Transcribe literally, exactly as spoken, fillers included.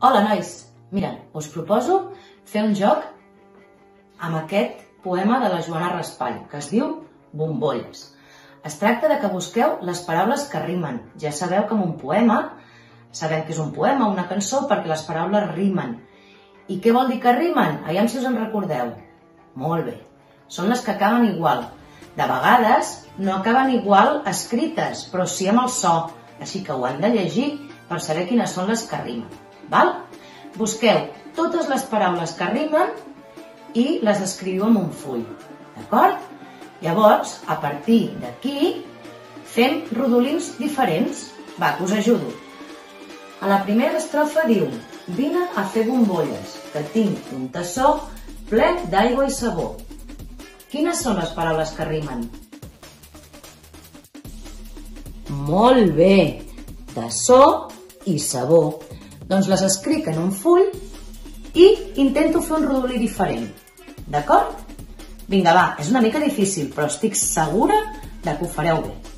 Hola, nois! Mira, us proposo fer un joc amb aquest poema de la Joana Raspall, que es diu Bombolles. Es tracta de que busqueu les paraules que rimen. Ja sabeu que en un poema sabem que és un poema, una cançó, perquè les paraules rimen. I què vol dir que rimen? Aviam si us en recordeu. Molt bé. Són les que acaben igual. De vegades no acaben igual escrites, però sí amb el so. Així que ho han de llegir per saber quines són les que rimen. Val? Busqueu totes les paraules que rimen i les escriviu en un full. D'acord? Llavors, a partir d'aquí, fem rodolins diferents. Va, que us ajudo. A la primera estrofa diu: vine a fer bombolles, que tinc un tassó ple d'aigua i sabó. Quines són les paraules que rimen? Molt bé! Tassó i sabó. Doncs les escric en un full i intento fer un rodolí diferent. D'acord? Vinga, va, és una mica difícil, però estic segura de que ho fareu bé.